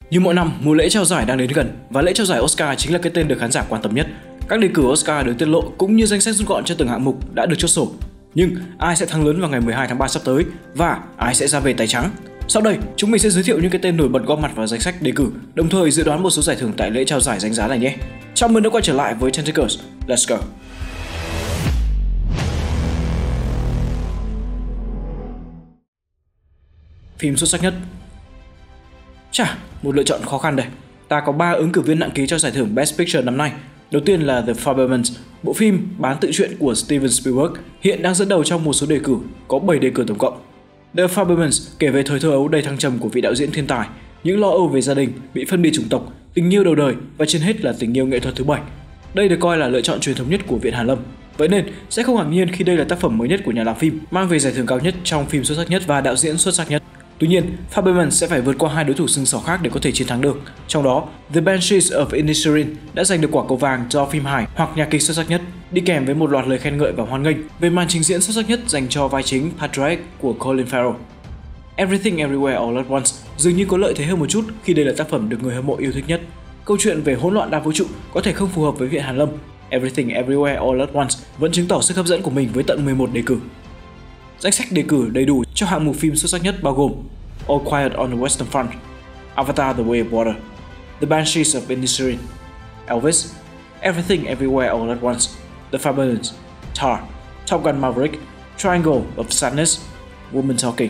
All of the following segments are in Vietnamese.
Như mỗi năm, mùa lễ trao giải đang đến gần và lễ trao giải Oscar chính là cái tên được khán giả quan tâm nhất. Các đề cử Oscar được tiết lộ cũng như danh sách rút gọn cho từng hạng mục đã được chốt sổ. Nhưng ai sẽ thắng lớn vào ngày 12 tháng 3 sắp tới và ai sẽ ra về tay trắng? Sau đây, chúng mình sẽ giới thiệu những cái tên nổi bật góp mặt vào danh sách đề cử, đồng thời dự đoán một số giải thưởng tại lễ trao giải danh giá này nhé. Chào mừng đã quay trở lại với Tentacles. Let's go! Phim xuất sắc nhất. Một lựa chọn khó khăn đây. Ta có 3 ứng cử viên nặng ký cho giải thưởng Best Picture năm nay. Đầu tiên là The Fabelmans, bộ phim bán tự truyện của Steven Spielberg, hiện đang dẫn đầu trong một số đề cử, có 7 đề cử tổng cộng. The Fabelmans kể về thời thơ ấu đầy thăng trầm của vị đạo diễn thiên tài, những lo âu về gia đình, bị phân biệt chủng tộc, tình yêu đầu đời và trên hết là tình yêu nghệ thuật thứ 7. Đây được coi là lựa chọn truyền thống nhất của Viện Hàn Lâm. Vậy nên sẽ không ngạc nhiên khi đây là tác phẩm mới nhất của nhà làm phim, mang về giải thưởng cao nhất trong phim xuất sắc nhất và đạo diễn xuất sắc nhất. Tuy nhiên, Fabelmans sẽ phải vượt qua 2 đối thủ xương sỏ khác để có thể chiến thắng được. Trong đó, The Banshees of Inisherin đã giành được quả cầu vàng cho phim hài hoặc nhạc kịch xuất sắc nhất, đi kèm với một loạt lời khen ngợi và hoan nghênh về màn trình diễn xuất sắc nhất dành cho vai chính Patrick của Colin Farrell. Everything Everywhere All at Once dường như có lợi thế hơn một chút khi đây là tác phẩm được người hâm mộ yêu thích nhất. Câu chuyện về hỗn loạn đa vũ trụ có thể không phù hợp với Viện Hàn Lâm. Everything Everywhere All at Once vẫn chứng tỏ sức hấp dẫn của mình với tận 11 đề cử. Danh sách đề cử đầy đủ cho hạng mục phim xuất sắc nhất bao gồm All Quiet on the Western Front, Avatar: The Way of Water, The Banshees of Inisherin, Elvis, Everything Everywhere All at Once, The Fabelmans, Tar, Top Gun: Maverick, Triangle of Sadness, Woman Talking.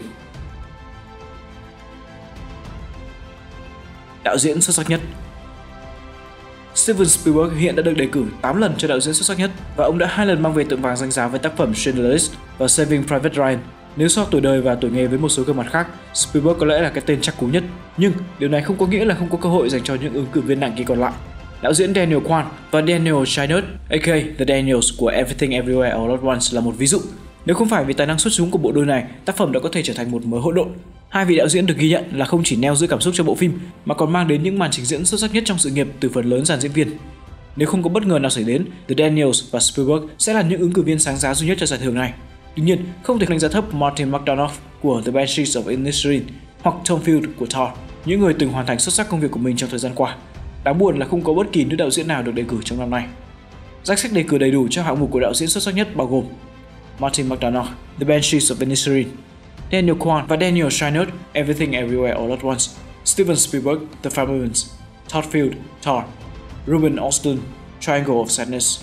Đạo diễn xuất sắc nhất. Steven Spielberg hiện đã được đề cử 8 lần cho đạo diễn xuất sắc nhất và ông đã 2 lần mang về tượng vàng danh giá với tác phẩm Schindler's List và Saving Private Ryan. Nếu so tuổi đời và tuổi nghề với một số gương mặt khác, Spielberg có lẽ là cái tên chắc cú nhất, nhưng điều này không có nghĩa là không có cơ hội dành cho những ứng cử viên nặng ký còn lại. Đạo diễn Daniel Kwan và Daniel Scheinert, aka The Daniels của Everything Everywhere All at Once là một ví dụ. Nếu không phải vì tài năng xuất chúng của bộ đôi này, tác phẩm đã có thể trở thành một mớ hỗn độn. Hai vị đạo diễn được ghi nhận là không chỉ neo giữ cảm xúc cho bộ phim mà còn mang đến những màn trình diễn xuất sắc nhất trong sự nghiệp từ phần lớn dàn diễn viên. Nếu không có bất ngờ nào xảy đến, The Daniels và Spielberg sẽ là những ứng cử viên sáng giá duy nhất cho giải thưởng này. Tuy nhiên, không thể đánh giá thấp Martin McDonagh của The Banshees of Inisherin hoặc Tom Field của Tar, những người từng hoàn thành xuất sắc công việc của mình trong thời gian qua. Đáng buồn là không có bất kỳ nữ đạo diễn nào được đề cử trong năm nay. Danh sách đề cử đầy đủ cho hạng mục của đạo diễn xuất sắc nhất bao gồm Martin McDonagh, The Banshees of Inisherin, Daniel Kwan và Daniel Scheinert, Everything Everywhere All at Once, Steven Spielberg, The Fabelmans, Todd Field, Tar, Ruben Östlund, Triangle of Sadness.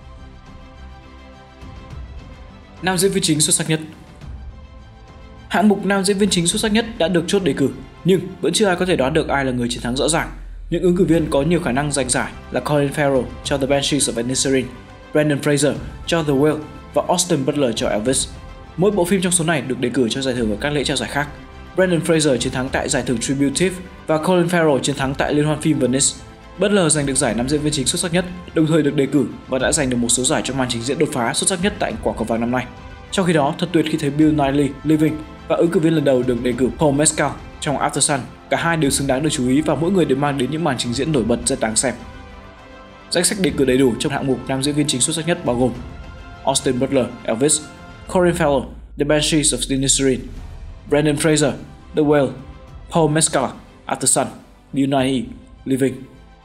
Nam diễn viên chính xuất sắc nhất. Hạng mục nam diễn viên chính xuất sắc nhất đã được chốt đề cử, nhưng vẫn chưa ai có thể đoán được ai là người chiến thắng rõ ràng. Những ứng cử viên có nhiều khả năng giành giải là Colin Farrell cho The Banshees of Inisherin, Brendan Fraser cho The Whale và Austin Butler cho Elvis. Mỗi bộ phim trong số này được đề cử cho giải thưởng ở các lễ trao giải khác. Brendan Fraser chiến thắng tại giải thưởng Tribute TIFF và Colin Farrell chiến thắng tại Liên hoan phim Venice. Butler giành được giải nam diễn viên chính xuất sắc nhất, đồng thời được đề cử và đã giành được một số giải cho màn trình diễn đột phá xuất sắc nhất tại quả cầu vàng năm nay. Trong khi đó, thật tuyệt khi thấy Bill Nighy Living và ứng cử viên lần đầu được đề cử Paul Mescal trong After Sun. Cả hai đều xứng đáng được chú ý và mỗi người đều mang đến những màn trình diễn nổi bật rất đáng xem. Danh sách đề cử đầy đủ trong hạng mục nam diễn viên chính xuất sắc nhất bao gồm Austin Butler, Elvis, Colin Farrell, The Banshees of Inisherin, Brendan Fraser, The Whale, Paul Mescal, After Sun, Bill Nighy Living.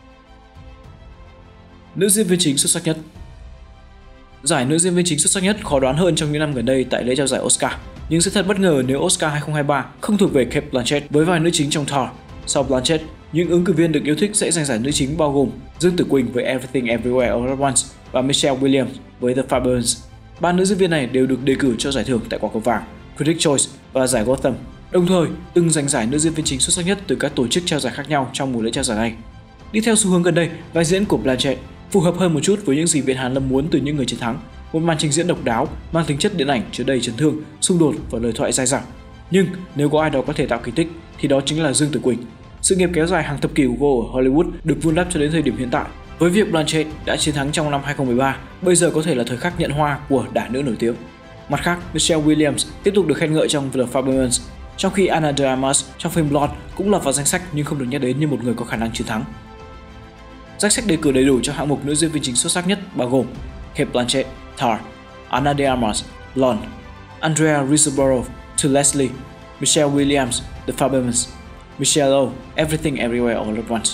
Nữ diễn viên chính xuất sắc nhất. Giải nữ diễn viên chính xuất sắc nhất khó đoán hơn trong những năm gần đây tại lễ trao giải Oscar, nhưng sẽ thật bất ngờ nếu Oscar 2023 không thuộc về Cate Blanchett với vai nữ chính trong Tar. Sau Blanchett, những ứng cử viên được yêu thích sẽ giành giải nữ chính bao gồm Dương Tử Quỳnh với Everything Everywhere All at Once và Michelle Williams với The Fabelmans. Ba nữ diễn viên này đều được đề cử cho giải thưởng tại quả cầu vàng, Critics' Choice và giải Gotham, đồng thời từng giành giải nữ diễn viên chính xuất sắc nhất từ các tổ chức trao giải khác nhau trong mùa lễ trao giải này. Đi theo xu hướng gần đây, vai diễn của Blanchett phù hợp hơn một chút với những gì Viện Hàn Lâm muốn từ những người chiến thắng, một màn trình diễn độc đáo, mang tính chất điện ảnh chứa đầy chấn thương, xung đột và lời thoại dai dẳng. Nhưng nếu có ai đó có thể tạo kỳ tích thì đó chính là Dương Tử Quỳnh. Sự nghiệp kéo dài hàng thập kỷ của cô ở Hollywood được vun đắp cho đến thời điểm hiện tại. Với việc Blanchett đã chiến thắng trong năm 2013, bây giờ có thể là thời khắc nhận hoa của đả nữ nổi tiếng. Mặt khác, Michelle Williams tiếp tục được khen ngợi trong The Fabelmans, trong khi Ana de Armas trong phim Blonde cũng lọt vào danh sách nhưng không được nhắc đến như một người có khả năng chiến thắng. Danh sách đề cử đầy đủ cho hạng mục nữ diễn viên chính xuất sắc nhất bao gồm Cate Blanchett, Tar, Ana de Armas, Blonde, Andrea Riseborough to Leslie, Michelle Williams, The Fabelmans, Michelle Yeoh, Everything Everywhere All at Once.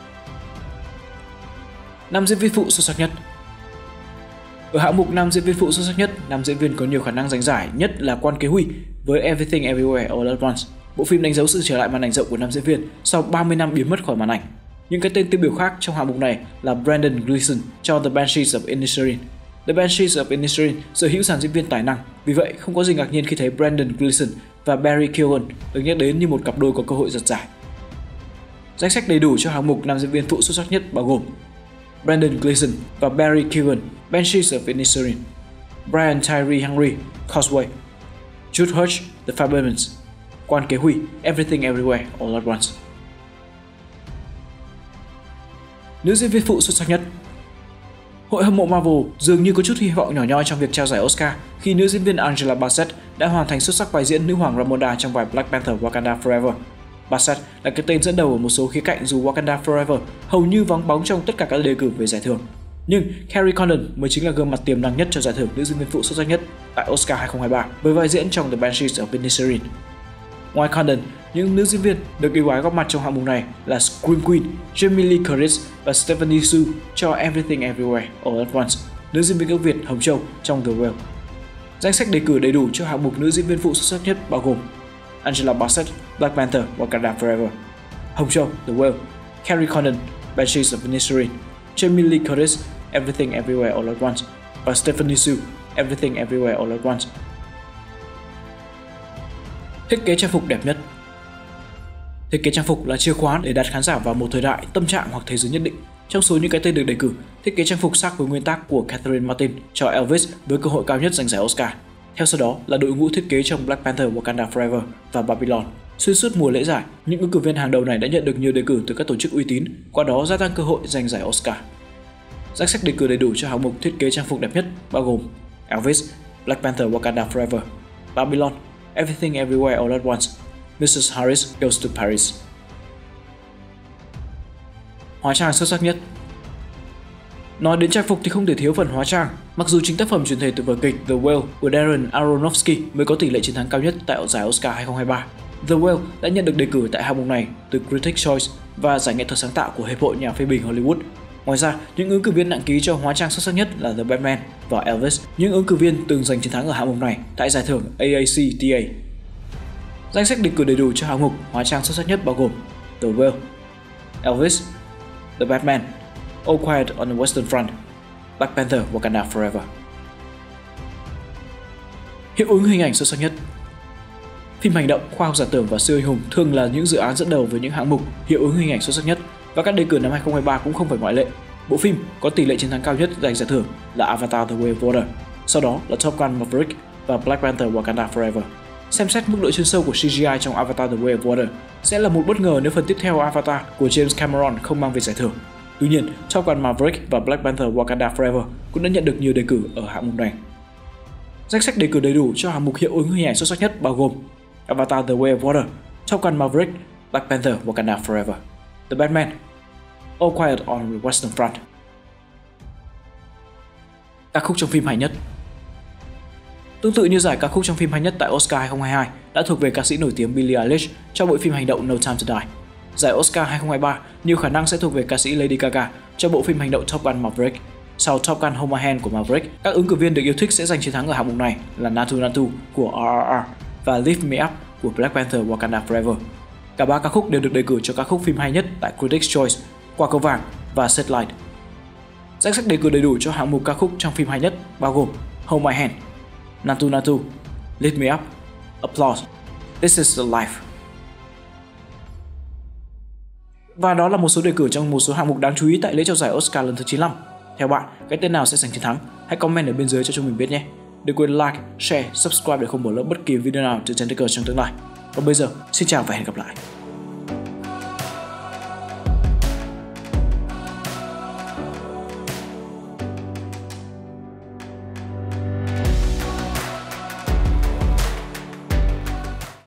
Nam diễn viên phụ xuất sắc nhất. Ở hạng mục nam diễn viên phụ xuất sắc nhất, nam diễn viên có nhiều khả năng giành giải nhất là Kwon Ki-hui với Everything Everywhere All at Once. Bộ phim đánh dấu sự trở lại màn ảnh rộng của nam diễn viên sau 30 năm biến mất khỏi màn ảnh. Những cái tên tiêu biểu khác trong hạng mục này là Brendan Gleeson cho The Banshees of Inisherin. The Banshees of Inisherin sở hữu dàn diễn viên tài năng, vì vậy không có gì ngạc nhiên khi thấy Brendan Gleeson và Barry Keoghan được nhắc đến như một cặp đôi có cơ hội giật giải. Danh sách đầy đủ cho hạng mục nam diễn viên phụ xuất sắc nhất bao gồm Brendan Gleeson và Barry Keoghan, Banshees of Inisherin; Brian Tyree Henry, Causeway; Jude Hirsch, The Fabelmans; Kwon Ki-hui, Everything Everywhere All at Once. Nữ diễn viên phụ xuất sắc nhất. Hội hâm mộ Marvel dường như có chút hy vọng nhỏ nhoi trong việc trao giải Oscar khi nữ diễn viên Angela Bassett đã hoàn thành xuất sắc vai diễn nữ hoàng Ramonda trong vai Black Panther Wakanda Forever. Bassett là cái tên dẫn đầu ở một số khía cạnh dù Wakanda Forever hầu như vắng bóng trong tất cả các đề cử về giải thưởng. Nhưng Kerry Condon mới chính là gương mặt tiềm năng nhất cho giải thưởng nữ diễn viên phụ xuất sắc nhất tại Oscar 2023 với vai diễn trong The Banshees of Inisherin. Ngoài Condon, những nữ diễn viên được ưu ái góp mặt trong hạng mục này là Scream Queen, Jamie Lee Curtis và Stephanie Hsu cho Everything Everywhere All at Once, nữ diễn viên gốc Việt Hồng Châu trong The Whale. Danh sách đề cử đầy đủ cho hạng mục nữ diễn viên phụ xuất sắc nhất bao gồm Angela Bassett, Black Panther Wakanda Forever; Hồng Châu, The Whale; Kerry Condon, Banshees of Inisherin; Jamie Lee Curtis, Everything Everywhere All at Once và Stephanie Hsu, Everything Everywhere All at Once. Thiết kế trang phục đẹp nhất. Thiết kế trang phục là chìa khóa để đặt khán giả vào một thời đại, tâm trạng hoặc thế giới nhất định. Trong số những cái tên được đề cử, thiết kế trang phục sát với nguyên tác của Catherine Martin cho Elvis với cơ hội cao nhất giành giải Oscar. Theo sau đó là đội ngũ thiết kế trong Black Panther Wakanda Forever và Babylon. Xuyên suốt mùa lễ giải, những ứng cử viên hàng đầu này đã nhận được nhiều đề cử từ các tổ chức uy tín, qua đó gia tăng cơ hội giành giải Oscar. Danh sách đề cử đầy đủ cho hạng mục thiết kế trang phục đẹp nhất bao gồm Elvis, Black Panther Wakanda Forever, Babylon, Everything Everywhere All at Once, Mrs. Harris Goes to Paris. Hóa trang xuất sắc nhất. Nói đến trang phục thì không thể thiếu phần hóa trang. Mặc dù chính tác phẩm chuyển thể từ vở kịch The Whale của Darren Aronofsky mới có tỷ lệ chiến thắng cao nhất tại giải Oscar 2023, The Whale đã nhận được đề cử tại hạng mục này từ Critics' Choice và giải nghệ thuật sáng tạo của Hiệp hội Nhà phê bình Hollywood. Ngoài ra, những ứng cử viên nặng ký cho hóa trang xuất sắc nhất là The Batman và Elvis, những ứng cử viên từng giành chiến thắng ở hạng mục này tại giải thưởng AACTA. Danh sách đề cử đầy đủ cho hạng mục hóa trang xuất sắc nhất bao gồm The Whale, Elvis, The Batman, All Quiet on the Western Front, Black Panther Wakanda Forever. Hiệu ứng hình ảnh xuất sắc nhất. Phim hành động, khoa học giả tưởng và siêu anh hùng thường là những dự án dẫn đầu với những hạng mục hiệu ứng hình ảnh xuất sắc nhất, và các đề cử năm 2023 cũng không phải ngoại lệ. Bộ phim có tỷ lệ chiến thắng cao nhất giành giải thưởng là Avatar: The Way of Water, sau đó là Top Gun: Maverick và Black Panther Wakanda Forever. Xem xét mức độ chuyên sâu của CGI trong Avatar: The Way of Water sẽ là một bất ngờ nếu phần tiếp theo Avatar của James Cameron không mang về giải thưởng. Tuy nhiên, Top Gun: Maverick và Black Panther Wakanda Forever cũng đã nhận được nhiều đề cử ở hạng mục này. Danh sách đề cử đầy đủ cho hạng mục hiệu ứng hình ảnh xuất sắc nhất bao gồm Avatar: The Way of Water, Top Gun: Maverick, Black Panther Wakanda Forever, The Batman, All Quiet on the Western Front. Ca khúc trong phim hay nhất. Tương tự như giải ca khúc trong phim hay nhất tại Oscar 2022 đã thuộc về ca sĩ nổi tiếng Billie Eilish cho bộ phim hành động No Time to Die. Giải Oscar 2023 nhiều khả năng sẽ thuộc về ca sĩ Lady Gaga cho bộ phim hành động Top Gun: Maverick. Sau Top Gun: Hold My Hand của Maverick, các ứng cử viên được yêu thích sẽ giành chiến thắng ở hạng mục này là Naatu Naatu của RRR và Lift Me Up của Black Panther Wakanda Forever. Cả ba ca khúc đều được đề cử cho ca khúc phim hay nhất tại Critics' Choice, Quả cầu vàng và Searchlight. Danh sách đề cử đầy đủ cho hạng mục ca khúc trong phim hay nhất bao gồm Hold My Hand, Naatu Naatu, Lift Me Up, Applause, This Is The Life. Và đó là một số đề cử trong một số hạng mục đáng chú ý tại lễ trao giải Oscar lần thứ 95. Theo bạn, cái tên nào sẽ giành chiến thắng? Hãy comment ở bên dưới cho chúng mình biết nhé. Đừng quên like, share, subscribe để không bỏ lỡ bất kỳ video nào từ Tentacle trong tương lai. Còn bây giờ, xin chào và hẹn gặp lại.